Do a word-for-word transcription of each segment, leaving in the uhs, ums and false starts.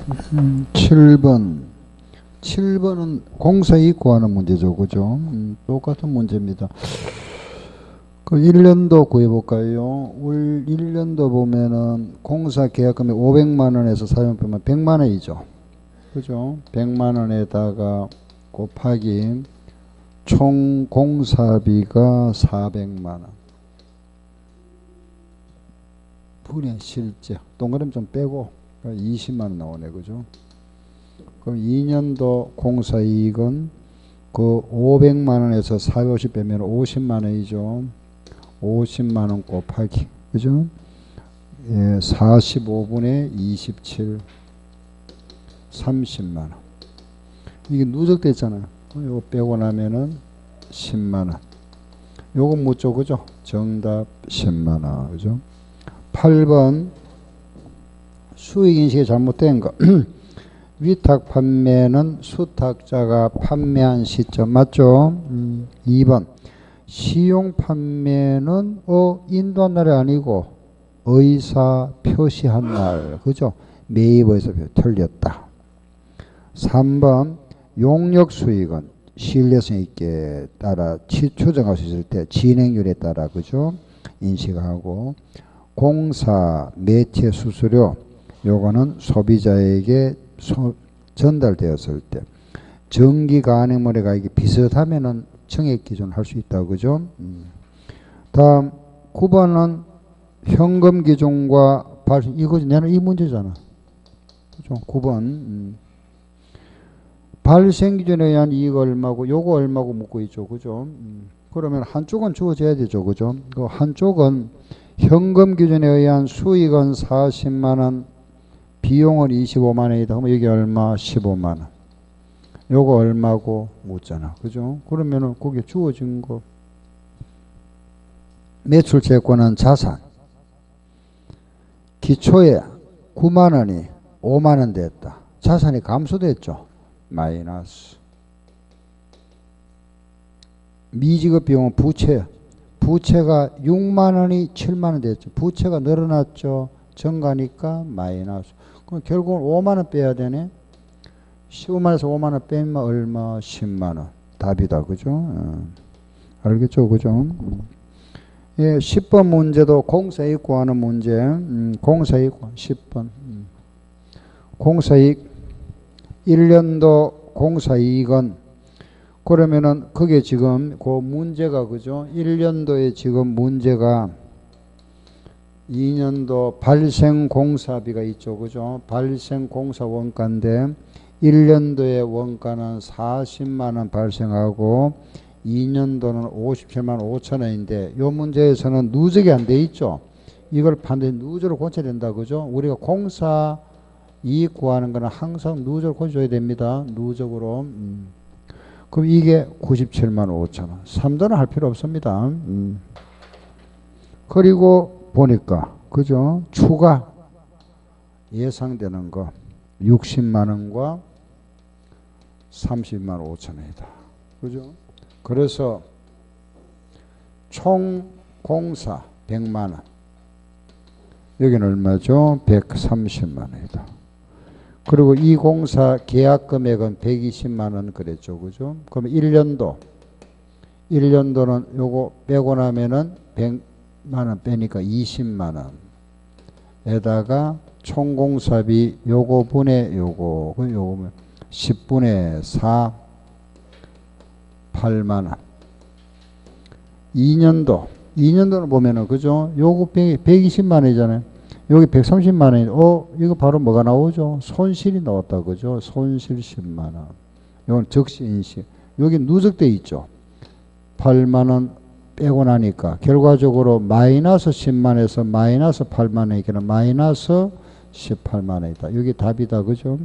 음, 칠 번. 칠 번은 공사이익 구하는 문제죠. 그죠? 음, 똑같은 문제입니다. 그 일 년도 구해볼까요? 올 일 년도 보면은 공사 계약금이 오백만 원에서 사용비면 백만 원이죠. 그죠? 백만 원에다가 곱하기 총 공사비가 사백만 원. 분의 실제. 동그라미 좀 빼고 이십만 원 나오네. 그죠? 그럼 이 년도 공사이익은 그 오백만 원에서 사백오십 빼면 오십만 원이죠. 오십만 원 곱하기. 그죠? 예, 사십오 분의 이십칠. 삼십만 원. 이게 누적됐잖아요. 요거 빼고 나면은 십만 원. 요거 묻죠. 그죠? 정답 십만 원. 그죠? 팔 번 수익인식이 잘못된 거. 위탁 판매는 수탁자가 판매한 시점 맞죠? 음, 이 번 시용 판매는 어 인도한 날이 아니고 의사 표시한 날. 그죠? 매입에서 틀렸다. 삼 번 용역 수익은 신뢰성 있게 따라 추정할 수 있을 때 진행률에 따라 그죠? 인식하고 공사 매체 수수료 요거는 소비자에게 소, 전달되었을 때 정기 간행물의 가격이 비슷하면은 청액 기준 할 수 있다고 그죠? 음. 다음 구 번은 현금 기준과 발생 이거지. 내는 이 문제잖아. 그죠? 구 번 음. 발생 기준에 의한 이익 얼마고 요거 얼마고 묻고 있죠. 그죠? 음. 그러면 한쪽은 주어져야 되죠. 그죠? 그 한쪽은 현금 기준에 의한 수익은 사십만 원, 비용은 이십오만 원이다. 그러면 여기 얼마? 십오만 원. 요거 얼마고 묻잖아. 그죠? 그러면은 거기에 주어진 거. 매출 채권은 자산. 기초에 구만 원이 오만 원 됐다. 자산이 감소됐죠. 마이너스. 미지급 비용은 부채. 부채가 육만 원이 칠만 원 됐죠. 부채가 늘어났죠. 증가니까 마이너스. 그럼 결국은 오만 원 빼야 되네. 십오만 원에서 오만 원 빼면 얼마? 십만 원. 답이다. 그죠? 어. 알겠죠? 그죠? 음. 예, 십 번 문제도 공사이익 구하는 문제. 음, 공사이익 십 번. 음. 공사이익 일 년도 공사이익은 그러면은 그게 지금 그 문제가 그죠? 일 년도에 지금 문제가 이 년도 발생 공사비가 있죠. 그죠? 발생 공사 원가인데 일 년도에 원가는 사십만 원 발생하고 이 년도는 오십칠만 오천 원인데 이 문제에서는 누적이 안 돼 있죠. 이걸 반드시 누적으로 고쳐야 된다. 그죠? 우리가 공사 이익 구하는 거는 항상 누적으로 고쳐줘야 됩니다. 누적으로. 음. 그럼 이게 구십칠만 오천 원. 삼 단은 할 필요 없습니다. 음. 그리고 보니까 그죠? 추가 예상되는 거 육십만 원과 삼십만 오천 원이다. 그죠? 그래서 총 공사 백만 원. 여기는 얼마죠? 백삼십만 원이다. 그리고 이 공사 계약 금액은 백이십만 원 그랬죠. 그죠? 그럼 일 년도 일 년도는 요거 빼고 나면은 백만 원 빼니까 이십만 원에다가 총 공사비 요거 분의 요거 요거 십분의 사 팔만 원. 이 년도 이 년도는 보면은 그죠? 요거 백이십만 원이잖아요. 여기 백삼십만 원이 어 이거 바로 뭐가 나오죠? 손실이 나왔다. 그죠? 손실 십만 원. 이건 적시인식. 여기 누적돼 있죠. 팔만 원 빼고 나니까 결과적으로 마이너스 십만 원에서 마이너스 팔만 원이니까 마이너스 십팔만 원이다. 여기 답이다. 그죠?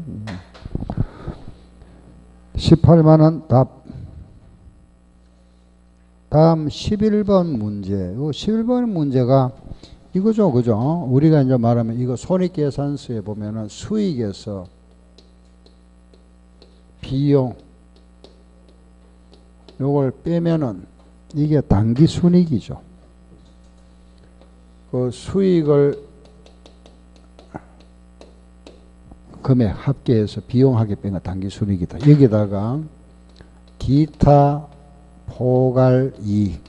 십팔만 원 답. 다음 십일 번 문제. 이 십일 번 문제가 이거죠. 그죠? 우리가 이제 말하면 이거 손익계산서에 보면은 수익에서 비용 요걸 빼면은 이게 단기 순이익이죠. 그 수익을 금액 합계해서 비용하게 뺀 거 당기순이익이다. 여기다가 기타 포괄 이익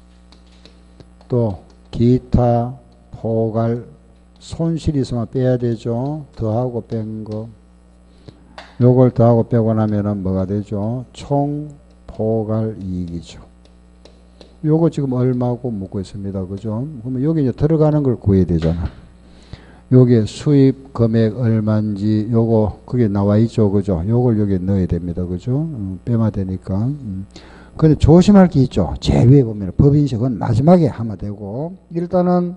또 기타 포괄 손실이 있으면 빼야 되죠. 더하고 뺀 거. 요걸 더하고 빼고 나면은 뭐가 되죠? 총 포괄 이익이죠. 요거 지금 얼마고 묻고 있습니다. 그죠? 그러면 여기 이제 들어가는 걸 구해야 되잖아. 요게 수입 금액 얼마인지 요거 그게 나와 있죠. 그죠? 요걸 여기 넣어야 됩니다. 그죠? 음, 빼면 되니까. 음. 근데 조심할 게 있죠. 제일 위에 보면 법인식은 마지막에 하면 되고 일단은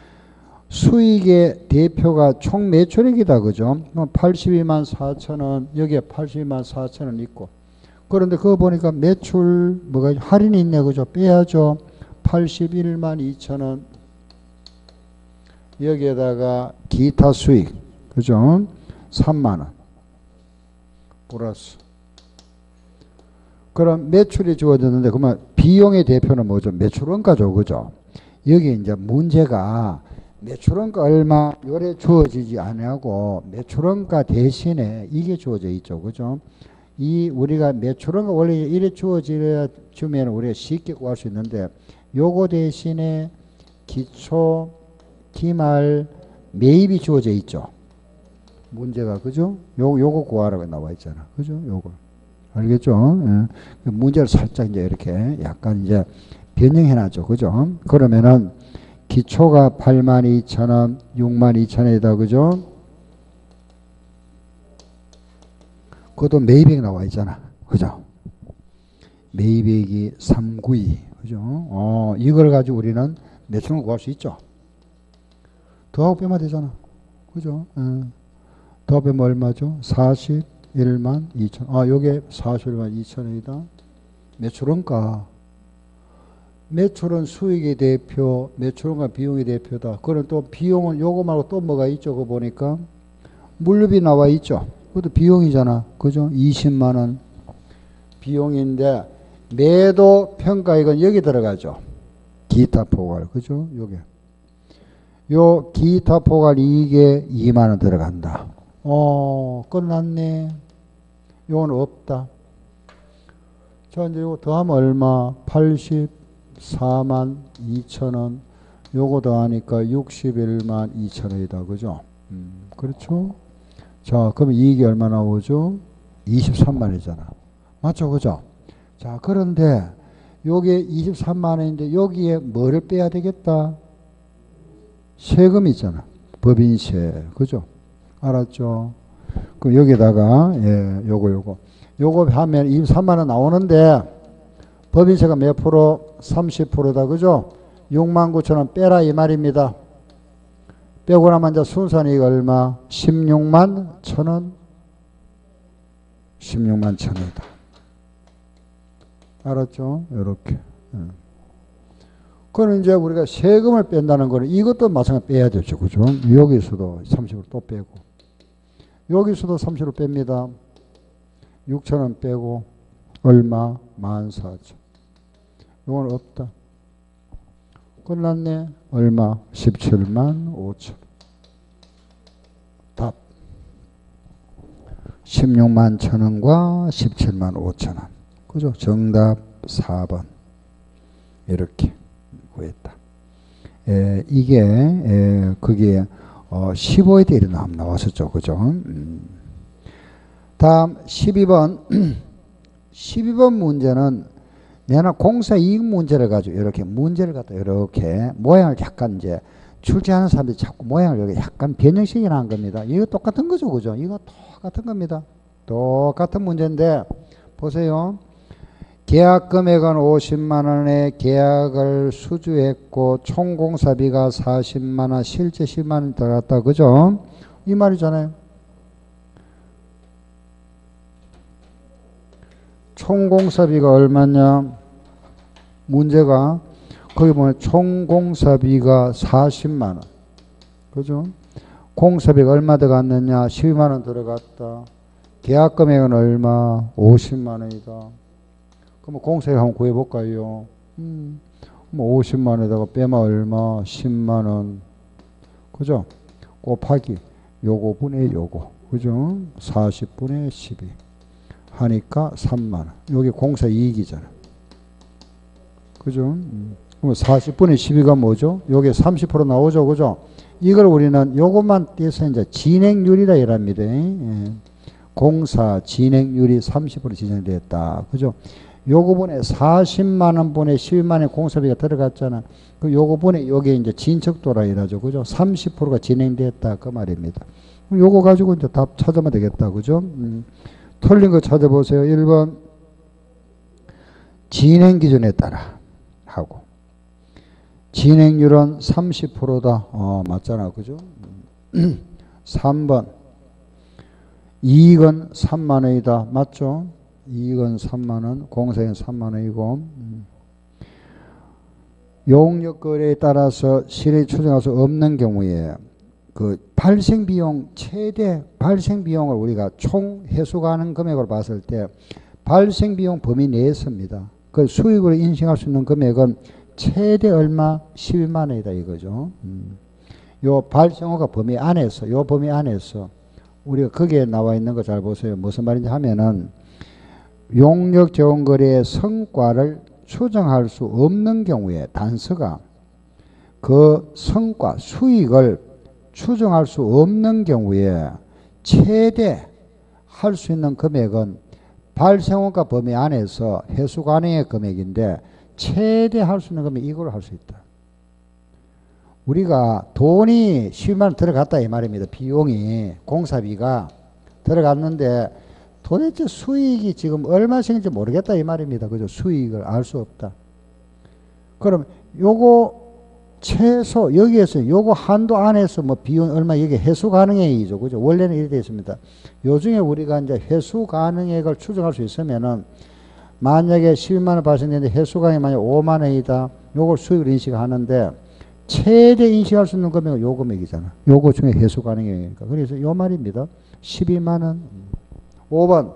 수익의 대표가 총 매출액이다. 그죠? 팔십이만 사천 원 여기에 팔십이만 사천 원 있고 그런데 그거 보니까 매출 뭐가 할인이 있네. 그죠? 빼야죠. 팔십일만 이천 원 여기에다가 기타 수익 그죠? 삼만 원 플러스 그럼 매출이 주어졌는데 그러면 비용의 대표는 뭐죠? 매출원가죠. 그죠? 여기 이제 문제가 매출원가 얼마 요래 주어지지 않고 매출원가 대신에 이게 주어져 있죠. 그죠? 이 우리가 매출원가 원래 이래 주어지면 우리가 쉽게 구할 수 있는데 요거 대신에 기초 기말 매입이 주어져 있죠. 문제가 그죠? 요 요거 구하라고 나와 있잖아. 그죠? 요거 알겠죠? 예. 문제를 살짝 이제 이렇게 약간 이제 변형해 놨죠. 그죠? 그러면은 기초가 팔만 이천 원, 육만 이천 원이다. 그죠? 그것도 매입액 나와 있잖아. 그죠? 매입액이 삼백구십이. 그죠? 어, 이걸 가지고 우리는 매출을 구할 수 있죠. 더하고 빼면 되잖아. 그죠? 예. 더하고 빼면 얼마죠? 사십일만 이천. 아, 요게 사십일만 이천 원이다. 매출원가. 매출은 수익의 대표, 매출원가 비용의 대표다. 그럼 또 비용은 요거 말고 또 뭐가 있죠? 그거 보니까 물류비 나와 있죠. 그것도 비용이잖아. 그죠? 이십만 원 비용인데 매도 평가액은 여기 들어가죠. 기타 포괄. 그죠? 요게. 요 기타 포괄 이익에 이만 원 들어간다. 어, 끝났네. 요건 없다. 자, 이제 요거 더하면 얼마? 팔십사만 이천 원. 요거 더하니까 육십일만 이천 원이다. 그죠? 음, 그렇죠? 자, 그럼 이익이 얼마 나오죠? 이십삼만 원이잖아. 맞죠? 그죠? 자, 그런데 요게 이십삼만 원인데 여기에 뭐를 빼야 되겠다? 세금 있잖아. 법인세. 그죠? 알았죠? 그럼 여기다가, 예, 요거, 요거. 요거 하면 이십삼만 원 나오는데, 법인세가 몇 프로? 삼십 퍼센트다. 그죠? 육만 구천 원 빼라. 이 말입니다. 빼고 나면 이제 순산이익 얼마? 십육만 천 원? 십육만 천 원이다. 알았죠? 요렇게. 예. 그럼 이제 우리가 세금을 뺀다는 거는 이것도 마찬가지로 빼야 되죠. 그죠? 여기서도 삼십을 또 빼고. 여기서도 삼십을 뺍니다. 육천 원 빼고. 얼마? 만 사천. 이건 없다. 끝났네. 얼마? 십칠만 오천. 답. 십육만 천 원과 십칠만 오천 원. 그죠? 정답 사 번. 이렇게. 구했다. 에, 이게 에, 그게 어, 십오에 대해 나왔었죠. 그죠? 음. 다음 십이 번 십이 번 문제는 내가 공사 이익 문제를 가지고 이렇게 문제를 갖다 이렇게 모양을 약간 이제 출제하는 사람들이 자꾸 모양을 이렇게 약간 변형시키는 한 겁니다. 이거 똑같은 거죠. 그죠? 이거 똑같은 겁니다. 똑같은 문제인데 보세요. 계약 금액은 오십만 원에 계약을 수주했고 총 공사비가 사십만 원, 실제 십만 원 들어갔다. 그죠? 이 말이잖아요. 총 공사비가 얼마냐? 문제가 거기 보면 총 공사비가 사십만 원. 그죠? 공사비가 얼마 들어갔느냐? 십이만 원 들어갔다. 계약 금액은 얼마? 오십만 원이다. 그럼 공사비 한번 구해볼까요? 음, 뭐 오십만 원에다가 빼면 얼마? 십만 원. 그죠? 곱하기 요거 분의 요거. 그죠? 사십분의 십이 하니까 삼만 원. 여기 공사 이익이잖아. 그죠? 음. 그럼 사십분의 십이가 뭐죠? 요게 삼십 퍼센트 나오죠. 그죠? 이걸 우리는 요것만 떼서 이제 진행률이라 이랍니다. 예. 공사 진행률이 삼십 퍼센트 진행됐다. 그죠? 요거분에 사십만 원분에 십이만 원 공사비가 들어갔잖아. 그 요거분에 요게 이제 진척도라 이라죠. 그죠? 삼십 퍼센트가 진행됐다. 그 말입니다. 요거 가지고 이제 답 찾으면 되겠다. 그죠? 음. 틀린 거 찾아보세요. 일 번 진행 기준에 따라 하고 진행률은 삼십 퍼센트다. 어, 맞잖아. 그죠? 삼 번 이익은 삼만 원이다. 맞죠? 이익은 삼만 원, 공사는 삼만 원이고 음. 용역거래에 따라서 실익 추정할 수 없는 경우에 그 발생비용 최대 발생비용을 우리가 총 해수가능 금액으로 봤을 때 발생비용 범위 내에 씁니다. 그 수익으로 인식할 수 있는 금액은 최대 얼마? 십이만 원이다 이거죠. 음. 요 발생호가 범위 안에서 요 범위 안에서 우리가 거기에 나와 있는 거 잘 보세요. 무슨 말인지 하면은 용역 재원 거래의 성과를 추정할 수 없는 경우에 단서가 그 성과 수익을 추정할 수 없는 경우에 최대 할 수 있는 금액은 발생원가 범위 안에서 해수 가능의 금액인데 최대 할 수 있는 금액 이걸 할 수 있다. 우리가 돈이 십만 원 들어갔다 이 말입니다. 비용이 공사비가 들어갔는데 도대체 수익이 지금 얼마씩인지 모르겠다 이 말입니다. 그죠? 수익을 알 수 없다. 그럼 요거 최소 여기에서 요거 한도 안에서 뭐 비용 얼마 이게 해수 가능액이죠. 그죠? 원래는 이렇게 되어 있습니다. 요중에 우리가 이제 해수 가능액을 추정할 수 있으면은 만약에 십만 원 발생되는데 해수 가능액이 만약 오만 원이다. 요걸 수익을 인식하는데 최대 인식할 수 있는 금액은 요 금액이잖아. 요거 중에 해수 가능액이니까. 그래서 요 말입니다. 십이만 원. 오 번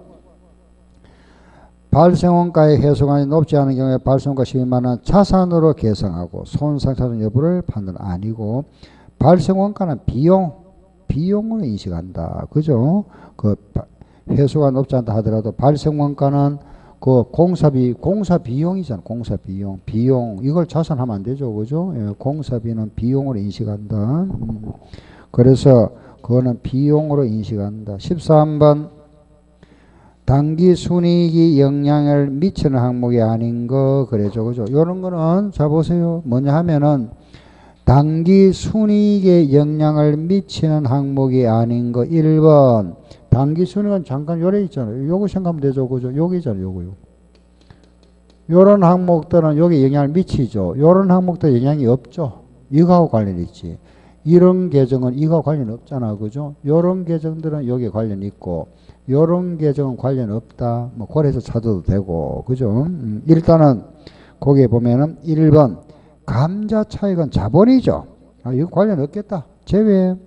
발생원가의 해수관이 높지 않은 경우에 발생원가 십이만 원 자산으로 계상하고 손상차손 여부를 판단 아니고 발생원가는 비용, 비용으로 인식한다. 그죠? 그 해수가 높지 않다 하더라도 발생원가는 그 공사비, 공사 비용이잖아. 공사 비용, 비용 이걸 자산하면 안 되죠. 그죠? 예, 공사비는 비용으로 인식한다. 음. 그래서 그거는 비용으로 인식한다. 십삼 번 단기 순이익이 영향을 미치는 항목이 아닌 거 그래죠. 그죠? 요런 거는 자 보세요. 뭐냐 하면은 단기 순이익에 영향을 미치는 항목이 아닌 거 일 번 단기 순이익은 잠깐 요래 있잖아요. 요거 생각하면 되죠. 그죠? 요기 있잖아요. 요거요. 요런 항목들은 여기 영향을 미치죠. 요런 항목들 영향이 없죠. 이거하고 관련이 있지. 이런 계정은 이거하고 관련 없잖아. 그죠? 요런 계정들은 여기에 관련이 있고 요런 계정은 관련 없다. 뭐 고려해서 찾아도 되고. 그죠? 음, 일단은 거기에 보면은 일 번 감자 차익은 자본이죠. 아, 이거 관련 없겠다. 제외.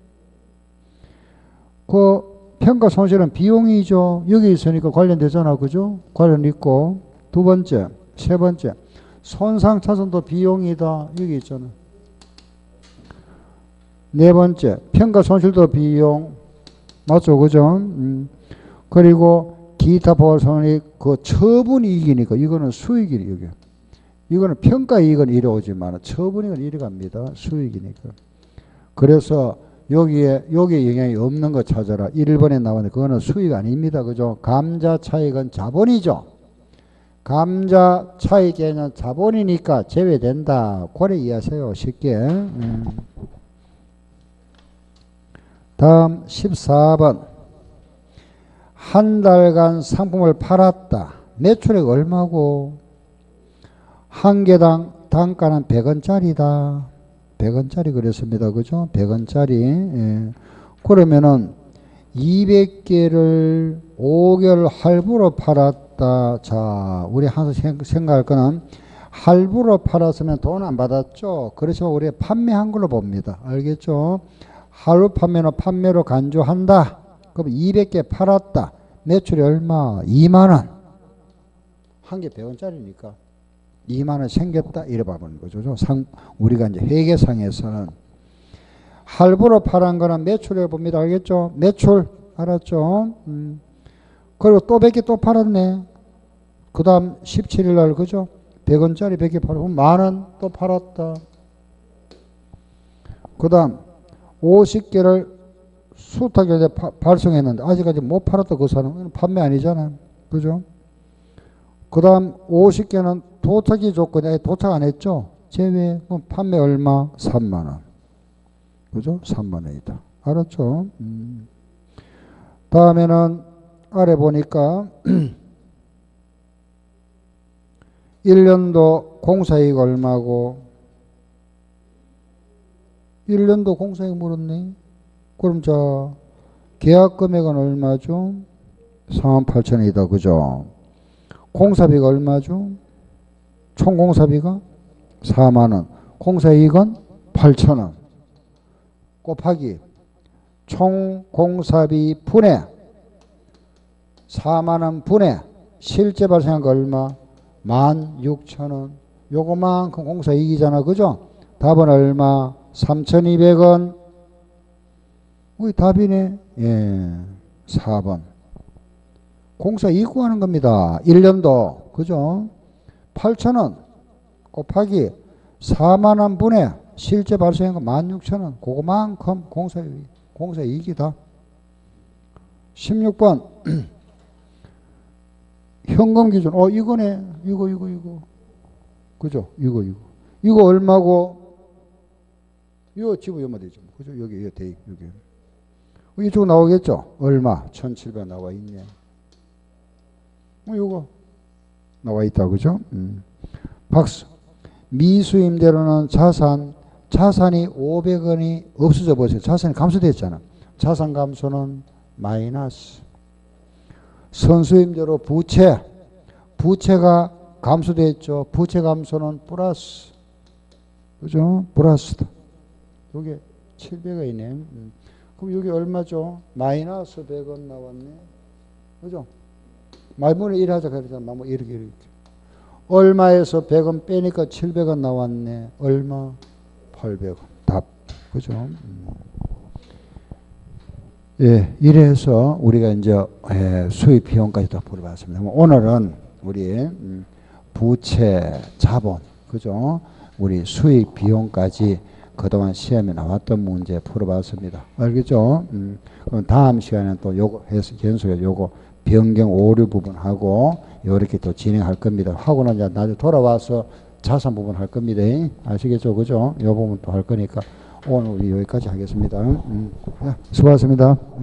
그 평가 손실은 비용이죠. 여기 있으니까 관련되잖아. 그죠? 관련 있고. 두 번째, 세 번째 손상 차손도 비용이다. 여기 있잖아. 네 번째 평가 손실도 비용. 맞죠? 그죠? 음. 그리고 기타 보상이 그 처분 이익이니까 이거는 수익이니 여기. 이거는 평가 이익은 이리 오지만 처분 이익은 이리 갑니다. 수익이니까. 그래서 여기에 여기에 영향이 없는 거 찾아라. 일 번에 나오는데 그거는 수익 아닙니다. 그죠? 감자 차익은 자본이죠. 감자 차익에는 자본이니까 제외된다. 고래 이해하세요. 쉽게. 음. 다음 십사 번 한 달간 상품을 팔았다. 매출액 얼마고 한 개당 단가는 백 원짜리다. 백 원짜리 그랬습니다. 그죠? 백 원짜리. 예. 그러면은 이백 개를 오 개월 할부로 팔았다. 자, 우리 항상 생각할 거는 할부로 팔았으면 돈 안 받았죠. 그렇지만 우리 판매한 걸로 봅니다. 알겠죠? 할부 판매는 판매로 간주한다. 그럼 이백 개 팔았다. 매출이 얼마? 이만 원. 한 개 백 원짜리니까 이만 원 생겼다. 이래 봐보는 거죠. 상, 우리가 이제 회계상에서는 할부로 팔은 거는 매출을 봅니다. 알겠죠? 매출 알았죠? 음. 그리고 또 백 개 또 팔았네. 그 다음 십칠 일 날, 그죠? 백 원짜리 백 개 팔고, 만 원 또 팔았다. 그 다음 오십 개를 수탁에 발송했는데, 아직까지 못 팔았다. 그 사람은 판매 아니잖아. 그죠? 그 다음 오십 개는 도착이 조건에 도착 안 했죠? 제외. 그럼 판매 얼마? 삼만 원. 그죠? 삼만 원이다. 알았죠? 음. 다음에는 아래 보니까 일 년도 공사이익 얼마고, 일 년도 공사이익 물었네. 그럼 자 계약 금액은 얼마죠? 사만 팔천 원이다. 그죠? 공사비가 얼마죠? 총 공사비가 사만 원. 공사이익은 팔천 원. 곱하기 총 공사비 분의 사만 원 분의 실제 발생한 거 얼마? 만 육천 원. 요거만큼 공사이익이잖아. 그죠? 답은 얼마? 삼천이백 원. 우리 답이네. 예, 사 번. 공사이익 구하는 겁니다. 일 년도. 그죠? 팔천 원 곱하기 사만 원 분의 실제 발생한 거 만 육천 원. 그거만큼 공사이익, 공사이익이다. 십육 번. 현금 기준. 어, 이거네. 이거, 이거, 이거. 그죠? 이거, 이거. 이거 얼마고? 이거 집어넣으면 되죠. 그죠? 여기, 여기, 대입, 여기. 이쪽 나오겠죠? 얼마? 천칠백 나와 있네. 뭐, 이거. 나와 있다. 그죠? 음. 박수. 미수임대로는 자산, 자산이 오백 원이 없어져 버렸어요. 자산이 감소됐잖아. 자산 감소는 마이너스. 선수임대로 부채, 부채가 감소됐죠. 부채 감소는 플러스. 그죠? 플러스다. 여기 칠백 원이네. 음. 그럼 여기 얼마죠? 마이너스 백 원 나왔네. 그죠? 말문에 일 하자 그랬잖아. 뭐 이렇게 이렇게. 얼마에서 백 원 빼니까 칠백 원 나왔네. 얼마? 팔백 원. 답. 그죠? 음. 예, 이래서 우리가 이제 예, 수입 비용까지 다 풀어봤습니다. 오늘은 우리 부채, 자본, 그죠? 우리 수입 비용까지 그동안 시험에 나왔던 문제 풀어봤습니다. 알겠죠? 음, 그럼 다음 시간에는 또 요거 해서 연속해서 요거 변경 오류 부분 하고 요렇게 또 진행할 겁니다. 하고는 이제 나중에 돌아와서 자산 부분 할 겁니다. 아시겠죠? 그죠? 요 부분 또 할 거니까 오늘 우리 여기까지 하겠습니다. 음, 수고하셨습니다.